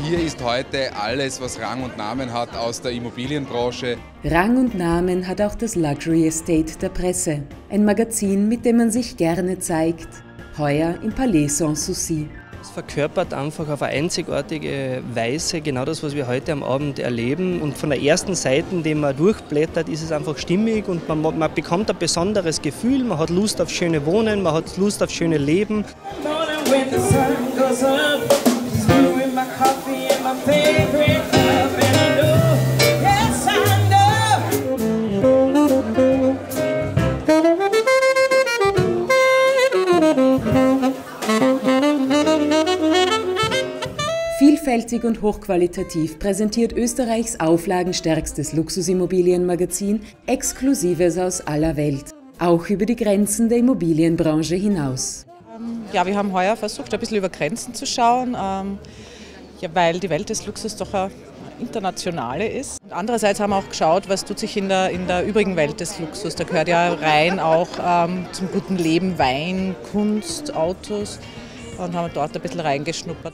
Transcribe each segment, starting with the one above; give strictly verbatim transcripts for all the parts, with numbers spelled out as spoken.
Hier ist heute alles, was Rang und Namen hat aus der Immobilienbranche. Rang und Namen hat auch das Luxury Estate der Presse. Ein Magazin, mit dem man sich gerne zeigt. Heuer im Palais Sanssouci. Es verkörpert einfach auf eine einzigartige Weise genau das, was wir heute am Abend erleben. Und von der ersten Seite, die man durchblättert, ist es einfach stimmig und man, man bekommt ein besonderes Gefühl. Man hat Lust auf schöne Wohnen, man hat Lust auf schöne Leben. Vielfältig und hochqualitativ präsentiert Österreichs auflagenstärkstes Luxusimmobilienmagazin Exklusives aus aller Welt, auch über die Grenzen der Immobilienbranche hinaus. Ja, wir haben heuer versucht, ein bisschen über Grenzen zu schauen, ähm, ja, weil die Welt des Luxus doch eine internationale ist. Und andererseits haben wir auch geschaut, was tut sich in der, in der übrigen Welt des Luxus. Da gehört ja rein auch ähm, zum guten Leben Wein, Kunst, Autos und haben dort ein bisschen reingeschnuppert.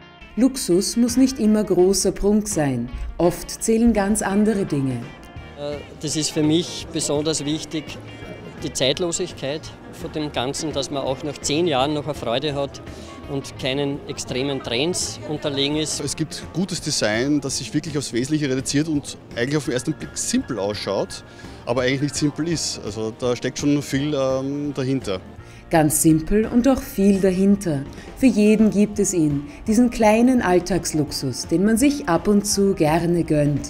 Luxus muss nicht immer großer Prunk sein. Oft zählen ganz andere Dinge. Das ist für mich besonders wichtig, die Zeitlosigkeit von dem Ganzen, dass man auch nach zehn Jahren noch eine Freude hat und keinen extremen Trends unterlegen ist. Es gibt gutes Design, das sich wirklich aufs Wesentliche reduziert und eigentlich auf den ersten Blick simpel ausschaut, aber eigentlich nicht simpel ist. Also da steckt schon viel ähm, dahinter. Ganz simpel und doch viel dahinter. Für jeden gibt es ihn, diesen kleinen Alltagsluxus, den man sich ab und zu gerne gönnt.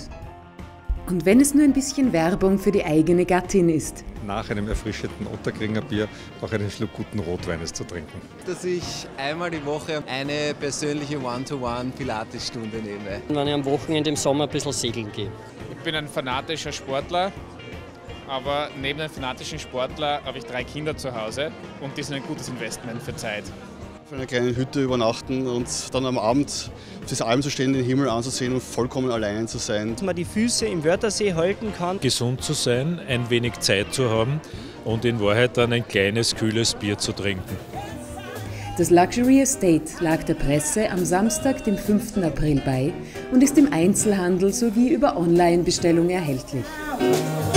Und wenn es nur ein bisschen Werbung für die eigene Gattin ist. Nach einem erfrischenden Otterkringer Bier auch einen Schluck guten Rotweines zu trinken. Dass ich einmal die Woche eine persönliche One-to-One-Pilates-Stunde nehme. Wenn ich am Wochenende im Sommer ein bisschen segeln gehe. Ich bin ein fanatischer Sportler, aber neben einem fanatischen Sportler habe ich drei Kinder zu Hause und die sind ein gutes Investment für Zeit. Auf einer kleinen Hütte übernachten und dann am Abend auf dieser Alm zu stehen, den Himmel anzusehen und vollkommen allein zu sein. Dass man die Füße im Wörthersee halten kann. Gesund zu sein, ein wenig Zeit zu haben und in Wahrheit dann ein kleines, kühles Bier zu trinken. Das Luxury Estate lag der Presse am Samstag, dem fünften April bei und ist im Einzelhandel sowie über Online-Bestellung erhältlich.